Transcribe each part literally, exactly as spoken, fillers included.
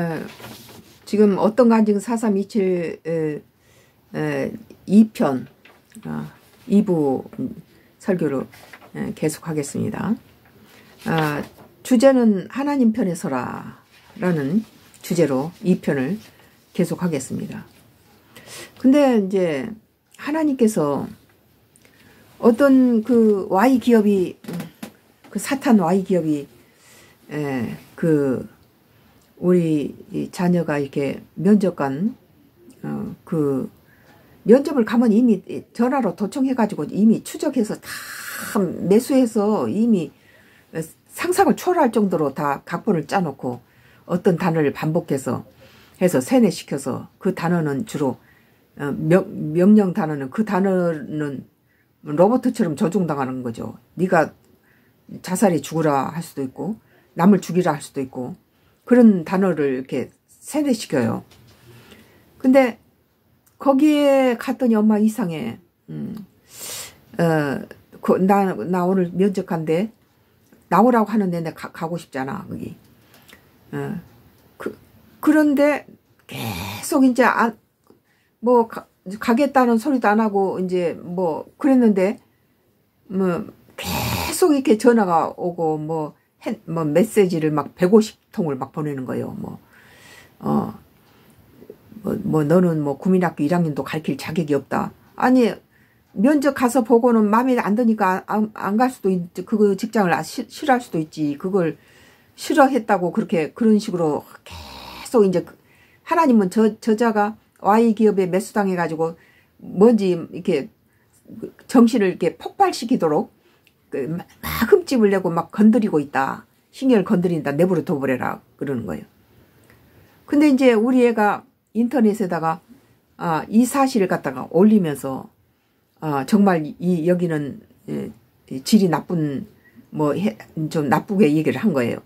어, 지금 어떤 간증 사삼이칠 에, 에, 이 편 어, 이 부 설교로 에, 계속하겠습니다. 어, 주제는 하나님 편에 서라 라는 주제로 이 편을 계속하겠습니다. 근데 이제 하나님께서 어떤 그 Y 기업이 그 사탄 Y 기업이 에, 그 우리 자녀가 이렇게 면접 간 어, 그 면접을 가면 이미 전화로 도청해가지고 이미 추적해서 다 매수해서 이미 상상을 초월할 정도로 다 각본을 짜놓고 어떤 단어를 반복해서 해서 세뇌시켜서 그 단어는 주로 어, 명, 명령 단어는 그 단어는 로봇처럼 조종당하는 거죠. 네가 자살이 죽으라 할 수도 있고 남을 죽이라 할 수도 있고 그런 단어를 이렇게 세뇌시켜요. 근데 거기에 갔더니 엄마 이상해. 음, 어, 그, 나, 나 오늘 면접 간대. 나오라고 하는데 내가 가, 가고 싶잖아, 거기. 어, 그, 그런데 계속 이제 안, 뭐, 가, 가겠다는 소리도 안 하고, 이제 뭐, 그랬는데, 뭐, 계속 이렇게 전화가 오고, 뭐, 해, 뭐, 메시지를 막 백오십 통을 막 보내는 거예요, 뭐. 어, 뭐, 뭐, 너는 뭐, 국민학교 일 학년도 가르칠 자격이 없다. 아니, 면접 가서 보고는 마음에 안 드니까 안, 안 갈 수도 있지. 그 직장을 싫어할 수도 있지. 그걸 싫어했다고 그렇게, 그런 식으로 계속 이제, 하나님은 저, 저자가 Y 기업에 매수당해가지고, 뭔지 이렇게, 정신을 이렇게 폭발시키도록, 막 흠집을 내고 막 건드리고 있다. 신경을 건드린다. 내버려 둬버려라. 그러는 거예요. 근데 이제 우리 애가 인터넷에다가, 아, 이 사실을 갖다가 올리면서, 아, 정말 이, 여기는, 예, 질이 나쁜, 뭐, 해, 좀 나쁘게 얘기를 한 거예요.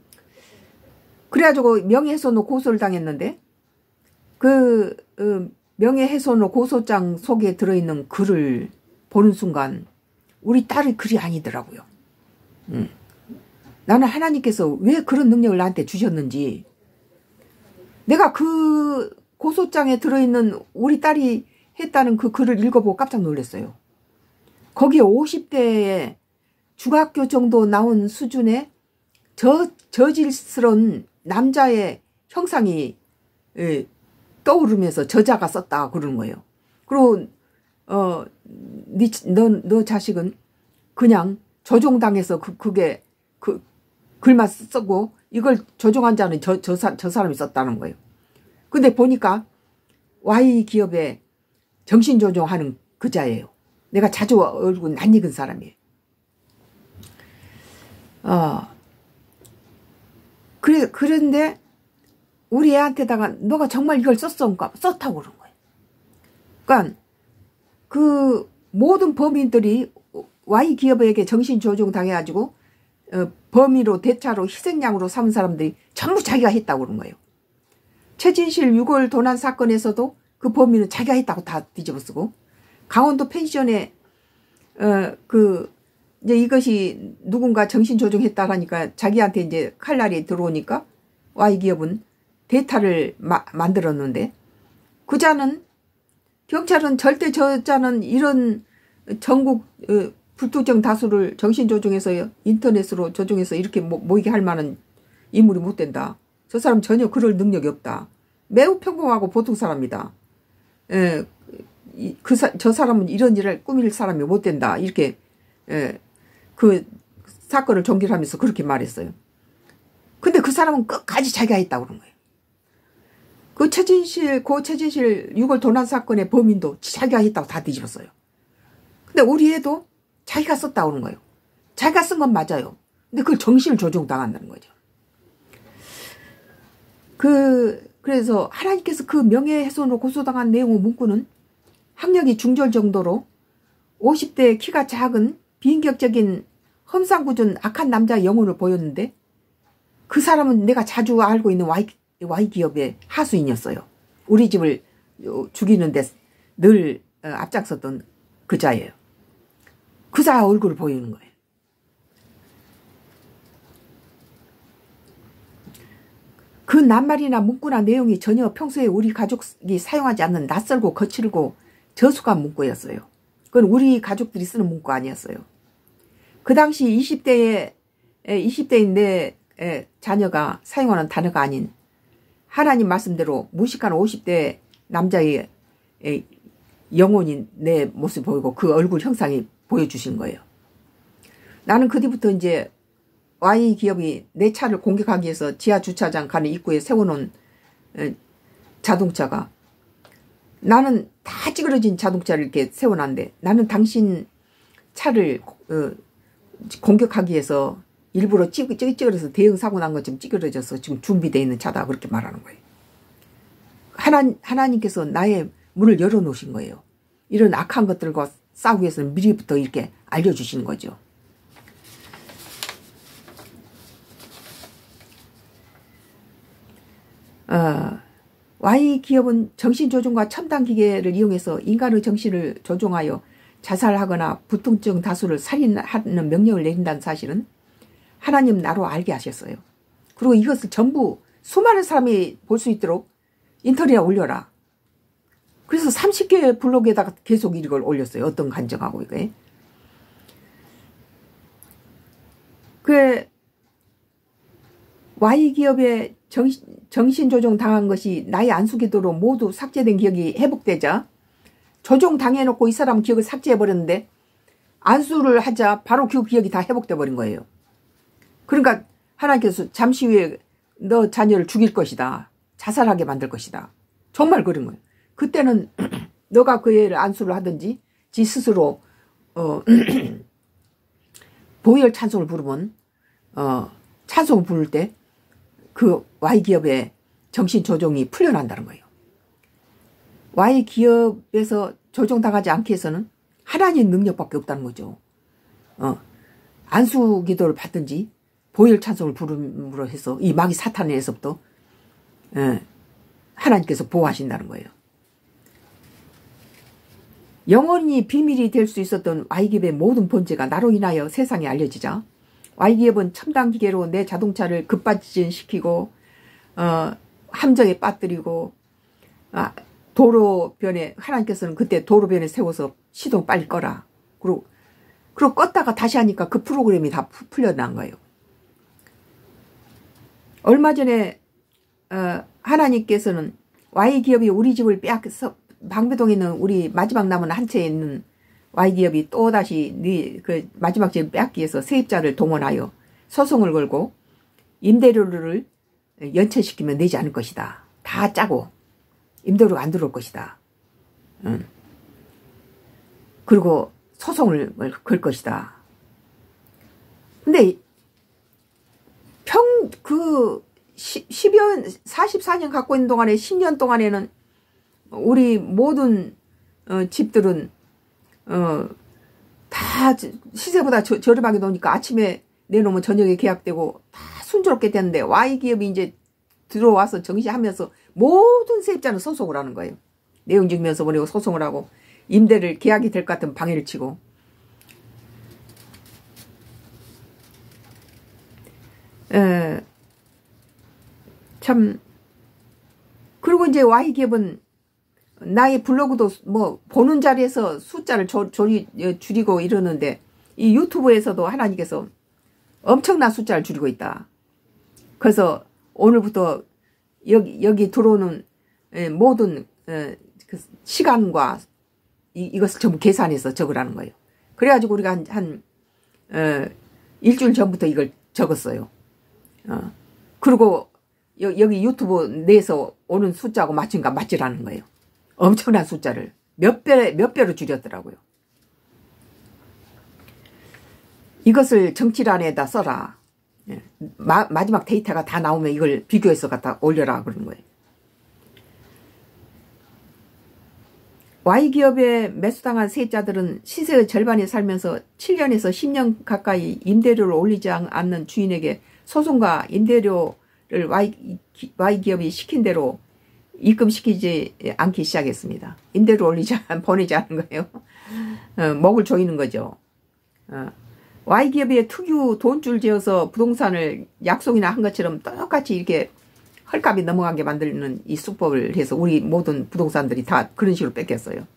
그래가지고 명예훼손으로 고소를 당했는데, 그, 어, 명예훼손으로 고소장 속에 들어있는 글을 보는 순간, 우리 딸의 글이 아니더라고요. 음. 나는 하나님께서 왜 그런 능력을 나한테 주셨는지, 내가 그 고소장에 들어있는 우리 딸이 했다는 그 글을 읽어보고 깜짝 놀랐어요. 거기에 오십 대에 중학교 정도 나온 수준의 저, 저질스러운 남자의 형상이 예, 떠오르면서 저자가 썼다 그러는 거예요. 그리고 어, 니, 너, 너 자식은 그냥 조종당해서 그, 그게 그 글만 쓰고 이걸 조종한 자는 저, 저, 저 사람이 썼다는 거예요. 근데 보니까 Y 기업에 정신조종하는 그자예요. 내가 자주 얼굴 낯익은 사람이에요. 어, 그래, 그런데 우리 애한테다가 너가 정말 이걸 썼어? 썼다고 그런 거예요. 그러니까 그 모든 범인들이 Y 기업에게 정신조종 당해가지고 어, 범위로 대차로 희생양으로 삼은 사람들이 전부 자기가 했다고 그런 거예요. 최진실 유골 도난 사건에서도 그 범인은 자기가 했다고 다 뒤집어쓰고 강원도 펜션에 어, 그 이제 이것이 누군가 정신조종했다 하니까 자기한테 이제 칼날이 들어오니까 Y 기업은 대타를 마, 만들었는데 그자는 경찰은 절대 저자는 이런 전국 어, 불특정 다수를 정신조종해서 인터넷으로 조종해서 이렇게 모, 모이게 할 만한 인물이 못 된다. 저 사람 전혀 그럴 능력이 없다. 매우 평범하고 보통 사람이다. 에, 그, 사, 저 사람은 이런 일을 꾸밀 사람이 못 된다. 이렇게, 에, 그 사건을 종결하면서 그렇게 말했어요. 근데 그 사람은 끝까지 자기가 했다고 그런 거예요. 그 최진실, 고 최진실 유골 도난 사건의 범인도 자기가 했다고 다 뒤집었어요. 근데 우리 애도 자기가 썼다고 그런 거예요. 자기가 쓴 건 맞아요. 근데 그걸 정신을 조종당한다는 거죠. 그, 그래서 하나님께서 그 명예훼손으로 고소당한 내용의 문구는 학력이 중졸 정도로 오십 대 키가 작은 비인격적인 험상궂은 악한 남자의 영혼을 보였는데 그 사람은 내가 자주 알고 있는 Y, Y 기업의 하수인이었어요. 우리 집을 죽이는데 늘 앞장섰던 그자예요. 그자 얼굴을 보이는 거예요. 그 낱말이나 문구나 내용이 전혀 평소에 우리 가족이 사용하지 않는 낯설고 거칠고 저속한 문구였어요. 그건 우리 가족들이 쓰는 문구 아니었어요. 그 당시 이십 대에 이십 대인 내 자녀가 사용하는 단어가 아닌 하나님 말씀대로 무식한 오십 대 남자의 영혼이 내 모습 보이고 그 얼굴 형상이 보여주신 거예요. 나는 그 뒤부터 이제 와이 기업이 내 차를 공격하기 위해서 지하 주차장 가는 입구에 세워놓은 자동차가, 나는 다 찌그러진 자동차를 이렇게 세워놨는데 나는 당신 차를 공격하기 위해서 일부러 찌그러져서 대형 사고 난 것처럼 찌그러져서 지금 준비되어 있는 차다, 그렇게 말하는 거예요. 하나, 하나님께서 나의 문을 열어놓으신 거예요. 이런 악한 것들과 싸우기 위해서는 미리부터 이렇게 알려주신 거죠. 어, 와이 기업은 정신조종과 첨단기계를 이용해서 인간의 정신을 조종하여 자살하거나 부통증 다수를 살인하는 명령을 내린다는 사실은 하나님 나로 알게 하셨어요. 그리고 이것을 전부 수많은 사람이 볼 수 있도록 인터넷에 올려라. 그래서 삼십 개 블로그에다가 계속 이걸 올렸어요. 어떤 간증하고 이거에. 그 와이 기업의 정신, 정신조종 당한 것이 나의 안수기도로 모두 삭제된 기억이 회복되자 조종 당해놓고 이 사람 기억을 삭제해버렸는데 안수를 하자 바로 그 기억이 다 회복돼 버린 거예요. 그러니까 하나님께서 잠시 후에 너 자녀를 죽일 것이다. 자살하게 만들 것이다. 정말 그런 거예요. 그때는 너가 그 애를 안수를 하든지 지 스스로 어, 보혈 찬송을 부르면 어, 찬송을 부를 때 그 와이 기업의 정신 조종이 풀려난다는 거예요. 와이 기업에서 조종당하지 않게 해서는 하나님 능력밖에 없다는 거죠. 어, 안수 기도를 받든지 보혈 찬송을 부름으로 해서 이 마귀 사탄에서부터 예, 하나님께서 보호하신다는 거예요. 영원히 비밀이 될 수 있었던 와이 기업의 모든 본체가 나로 인하여 세상에 알려지자 와이 기업은 첨단 기계로 내 자동차를 급발진시키고 어, 함정에 빠뜨리고 아, 도로변에, 하나님께서는 그때 도로변에 세워서 시동 빨리 꺼라. 그리고 그리고 껐다가 다시 하니까 그 프로그램이 다 풀려난 거예요. 얼마 전에 어, 하나님께서는 와이 기업이 우리 집을 빼앗겨서 방배동에 있는 우리 마지막 남은 한 채에 있는 와이 기업이 또다시 네 그 마지막 집을 빼앗기 위해서 세입자를 동원하여 소송을 걸고 임대료를 연체시키면 내지 않을 것이다. 다 짜고 임대료가 안 들어올 것이다. 응. 그리고 소송을 걸 것이다. 근데 평 그 십여 사십사 년 갖고 있는 동안에 십 년 동안에는 우리 모든 어, 집들은 어, 다 시세보다 저, 저렴하게 놓으니까 아침에 내놓으면 저녁에 계약되고 다 순조롭게 됐는데 와이 기업이 이제 들어와서 정시하면서 모든 세입자는 소송을 하는 거예요. 내용 증명서 보내고 소송을 하고 임대를 계약이 될 것 같으면 방해를 치고. 에, 참 그리고 이제 와이 기업은 나의 블로그도 뭐 보는 자리에서 숫자를 조, 조리, 줄이고 이러는데 이 유튜브에서도 하나님께서 엄청난 숫자를 줄이고 있다. 그래서 오늘부터 여기 여기 들어오는 모든 그 시간과 이, 이것을 전부 계산해서 적으라는 거예요. 그래가지고 우리가 한, 한 어, 일주일 전부터 이걸 적었어요. 어. 그리고 여, 여기 유튜브 내에서 오는 숫자하고 맞춘가 맞지라는 거예요. 엄청난 숫자를 몇 배, 몇 배로 줄였더라고요. 이것을 정치란에다 써라. 마, 마지막 데이터가 다 나오면 이걸 비교해서 갖다 올려라 그러는 거예요. 와이 기업에 매수당한 세입자들은 시세의 절반에 살면서 칠 년에서 십 년 가까이 임대료를 올리지 않는 주인에게 소송과 임대료를 와이, 와이 기업이 시킨 대로 입금시키지 않기 시작했습니다. 임대료 올리지 않, 보내지 않은 거예요. 어, 먹을 조이는 거죠. 어. 와이 기업의 특유 돈줄 지어서 부동산을 약속이나 한 것처럼 똑같이 이렇게 헐값이 넘어가게 만드는 이 수법을 해서 우리 모든 부동산들이 다 그런 식으로 뺏겼어요.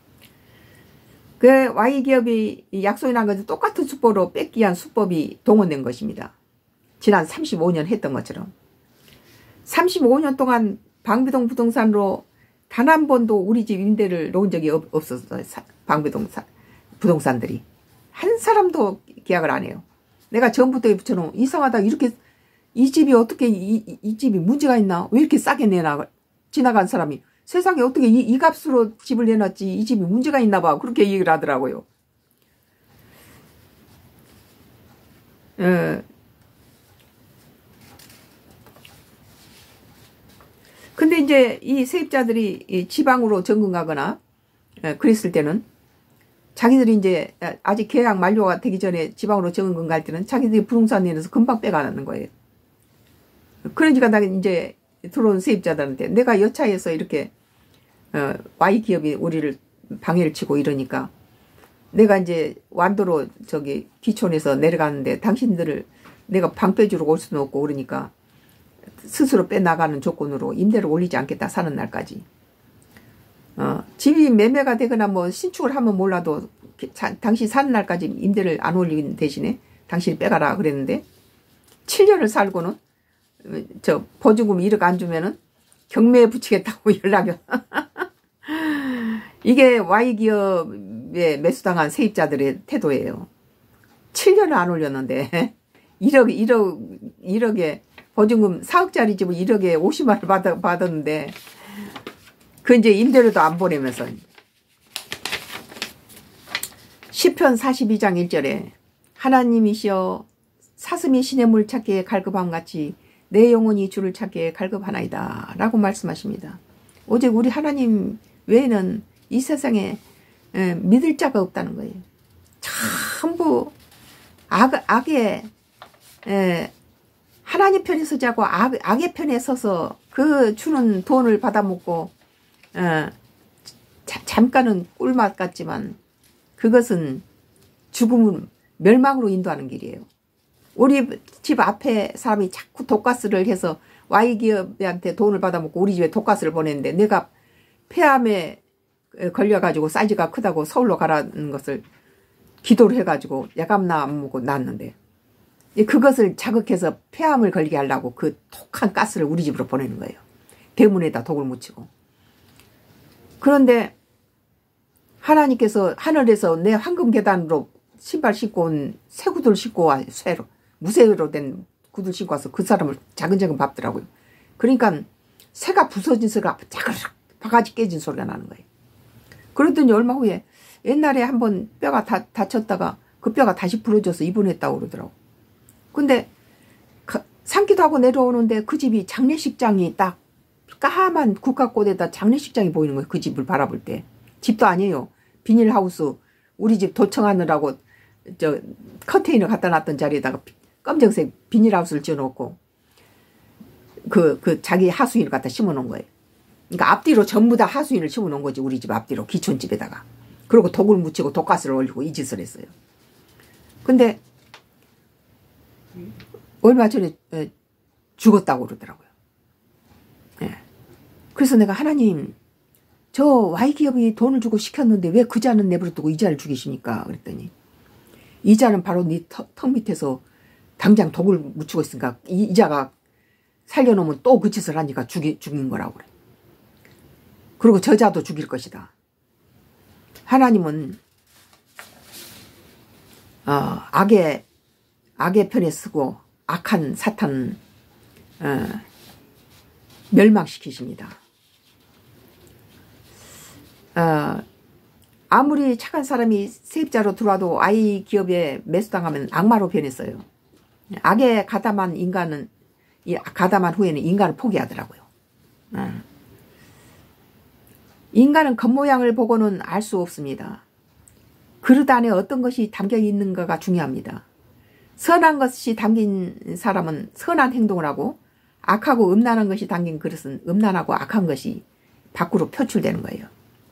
그 Y기업이 약속이란 것은 똑같은 수법으로 뺏기 위한 수법이 동원된 것입니다. 지난 삼십오 년 했던 것처럼. 삼십오 년 동안 방배동 부동산으로 단 한 번도 우리 집 임대를 놓은 적이 없, 없었어요. 방배동 부동산들이. 한 사람도 계약을 안 해요. 내가 전부터에 붙여놓은 이상하다. 이렇게 이 집이 어떻게 이, 이 집이 문제가 있나? 왜 이렇게 싸게 내나? 지나간 사람이 세상에 어떻게 이, 이 값으로 집을 내놨지? 이 집이 문제가 있나 봐. 그렇게 얘기를 하더라고요. 에. 근데 이제 이 세입자들이 이 지방으로 전근 가거나 에, 그랬을 때는 자기들이 이제 아직 계약 만료가 되기 전에 지방으로 전근 갈 때는 자기들이 부동산 내에서 금방 빼가는 거예요. 그러니까 나 이제 들어온 세입자들한테 내가 여차해서 이렇게 어, Y기업이 우리를 방해를 치고 이러니까 내가 이제 완도로 저기 기촌에서 내려가는데 당신들을 내가 방 빼주러 올 수는 없고 그러니까 스스로 빼나가는 조건으로 임대를 올리지 않겠다 사는 날까지. 어, 집이 매매가 되거나 뭐 신축을 하면 몰라도 자, 당신 사는 날까지 임대를 안 올리는 대신에 당신이 빼가라 그랬는데 칠 년을 살고는 저 보증금 일억 안 주면은 경매에 붙이겠다고 연락이 이게 Y기업에 매수당한 세입자들의 태도예요. 칠 년을 안 올렸는데 일억, 일억, 일억에 보증금 사억짜리 집을 일억에 오십만 원을 받, 받았는데 그 이제 임대료도 안 보내면서 시편 사십이 장 일 절에 하나님이시여 사슴이 시냇물 찾기에 갈급함같이 내 영혼이 주를 찾기에 갈급하나이다 라고 말씀하십니다. 오직 우리 하나님 외에는 이 세상에 에, 믿을 자가 없다는 거예요. 전부 악, 악의 에, 하나님 편에 서지 않고 악, 악의 편에 서서 그 주는 돈을 받아먹고 에, 자, 잠깐은 꿀맛 같지만 그것은 죽음을 멸망으로 인도하는 길이에요. 우리 집 앞에 사람이 자꾸 독가스를 해서 Y기업한테 돈을 받아먹고 우리 집에 독가스를 보냈는데 내가 폐암에 걸려가지고 사이즈가 크다고 서울로 가라는 것을 기도를 해가지고 약암나 안 먹고 낳았는데 그것을 자극해서 폐암을 걸리게 하려고 그 독한 가스를 우리 집으로 보내는 거예요. 대문에다 독을 묻히고. 그런데 하나님께서 하늘에서 내 황금 계단으로 신발 신고 온 새 구두를 신고 와 쇠로 무쇠로 된 구두를 신고 와서 그 사람을 자근자근 밟더라고요. 그러니까 새가 부서진 소리가 자그락 바가지 깨진 소리가 나는 거예요. 그러더니 얼마 후에 옛날에 한번 뼈가 다, 다쳤다가 그 뼈가 다시 부러져서 입원했다고 그러더라고. 근데 산기도 하고 내려오는데 그 집이 장례식장이 딱 까만 국화꽃에다 장례식장이 보이는 거예요. 그 집을 바라볼 때. 집도 아니에요. 비닐하우스 우리 집 도청하느라고 저 컨테이너 갖다 놨던 자리에다가 검정색 비닐하우스를 지어놓고 그, 그 자기 하수인을 갖다 심어놓은 거예요. 그러니까 앞뒤로 전부 다 하수인을 심어놓은 거지. 우리 집 앞뒤로 기촌집에다가. 그리고 독을 묻히고 독가스를 올리고 이 짓을 했어요. 근데 얼마 전에 죽었다고 그러더라고요. 예. 그래서 내가 하나님 저 Y기업이 돈을 주고 시켰는데 왜 그 자는 내버려두고 이자를 죽이십니까? 그랬더니 이자는 바로 네 턱 밑에서 당장 독을 묻히고 있으니까 이 이자가 살려놓으면 또 그 짓을 하니까 죽이, 죽인 거라고 그래. 그리고 저자도 죽일 것이다. 하나님은 어, 악의 악의 편에 쓰고 악한 사탄 어, 멸망시키십니다. 어, 아무리 착한 사람이 세입자로 들어와도 Y기업에 매수당하면 악마로 변했어요. 악에 가담한 인간은 가담한 후에는 인간을 포기하더라고요. 어. 인간은 겉모양을 보고는 알 수 없습니다. 그릇 안에 어떤 것이 담겨 있는가가 중요합니다. 선한 것이 담긴 사람은 선한 행동을 하고 악하고 음란한 것이 담긴 그릇은 음란하고 악한 것이 밖으로 표출되는 거예요.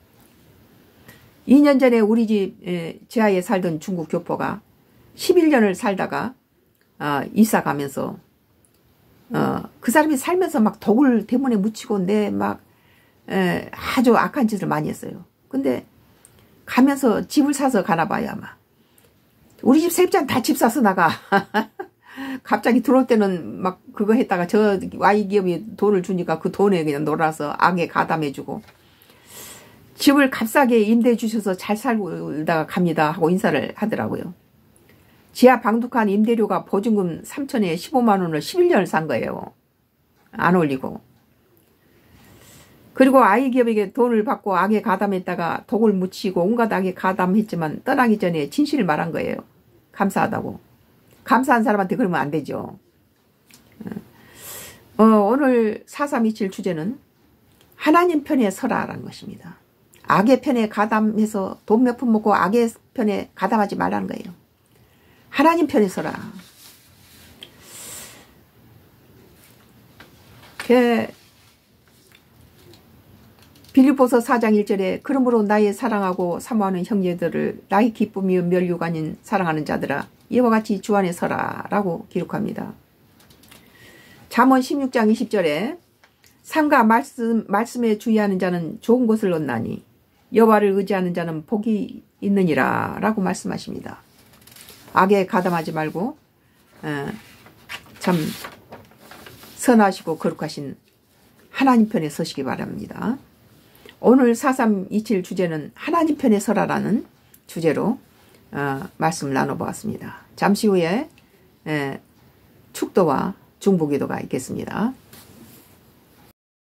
이 년 전에 우리 집 지하에 살던 중국 교포가 십일 년을 살다가 이사 가면서 어, 그 사람이 살면서 막 독을 대문에 묻히고 내 막 아주 악한 짓을 많이 했어요. 근데 가면서 집을 사서 가나 봐요 아마. 우리 집 세입자는 다 집 사서 나가. 갑자기 들어올 때는 막 그거 했다가 저 와이기업이 돈을 주니까 그 돈에 그냥 놀아서 악에 가담해주고 집을 값싸게 임대해 주셔서 잘 살다가 갑니다 하고 인사를 하더라고요. 지하 방독한 임대료가 보증금 삼천에 십오만 원을 십일 년을 산 거예요. 안 올리고. 그리고 아이 기업에게 돈을 받고 악에 가담했다가 독을 묻히고 온갖 악에 가담했지만 떠나기 전에 진실을 말한 거예요. 감사하다고. 감사한 사람한테 그러면 안 되죠. 어, 오늘 사삼이칠 주제는 하나님 편에 서라라는 것입니다. 악의 편에 가담해서 돈 몇 푼 먹고 악의 편에 가담하지 말라는 거예요. 하나님 편에 서라. 그 빌립보서 사 장 일 절에 그러므로 나의 사랑하고 사모하는 형제들을 나의 기쁨이요 멸류가 아닌 사랑하는 자들아 이와 같이 주 안에 서라 라고 기록합니다. 잠언 십육 장 이십 절에 삼가 말씀, 말씀에 주의하는 자는 좋은 것을 얻나니 여호와를 의지하는 자는 복이 있느니라 라고 말씀하십니다. 악에 가담하지 말고 에, 참 선하시고 거룩하신 하나님 편에 서시기 바랍니다. 오늘 사삼이칠 주제는 하나님 편에 서라라는 주제로 어, 말씀을 나눠보았습니다. 잠시 후에 에, 축도와 중보기도가 있겠습니다.